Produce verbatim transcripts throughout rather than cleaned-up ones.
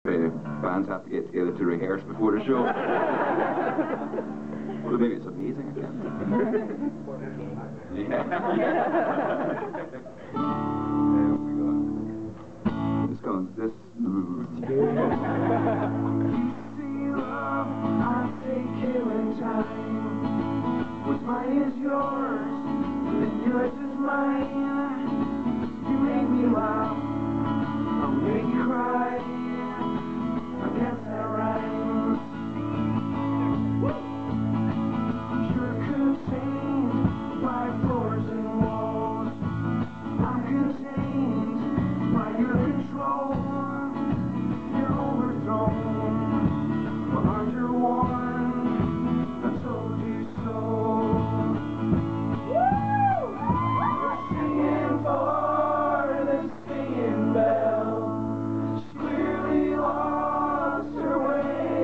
uh, bands have to get together to rehearse before the show. Well, maybe it's amazing again. Yeah. This goes, this... What's mine is yours, and yours is mine. You make me laugh, I'll make you cry. I guess that rhymes. You're contained by floors and walls. I'm contained by your control. You're overthrown, well, under one. I told you so. We're singing for the singing bell. She clearly lost her way,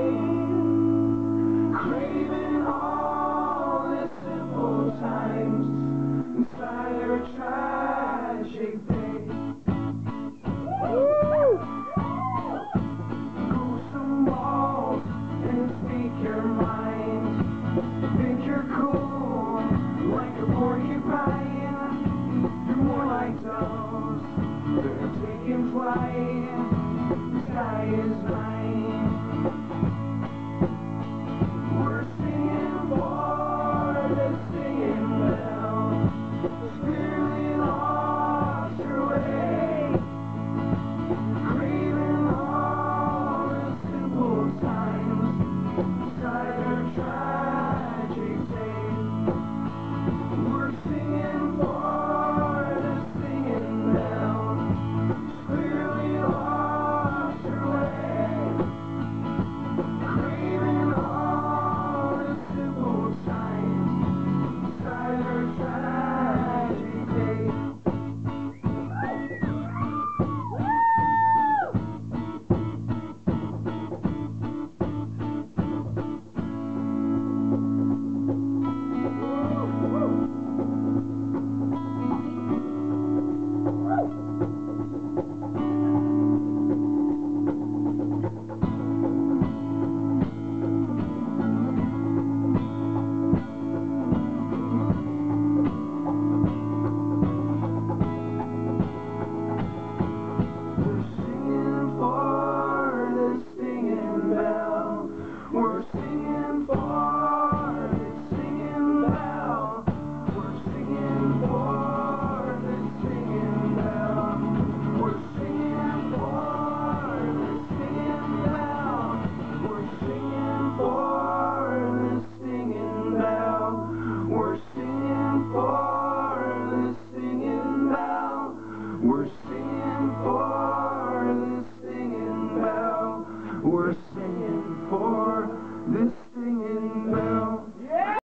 craving all the simple times inside her tragic day. Go some balls and speak your mind. Think you're cool, like a porcupine. You're more like doves that are taking flight. The sky is mine. We're singing for the singing bell. She's clearly lost her way, craving all the simple times inside her tragic day. We're singing for the singing bell. She's clearly lost her way, craving all the simple times inside her tragic day. We're singing for the singing bell. We're singing for the singing bell. We're singing for the singing bell. We're singing for the singing bell. We're singing for the singing bell. We're singing for the singing bell. We're singing for this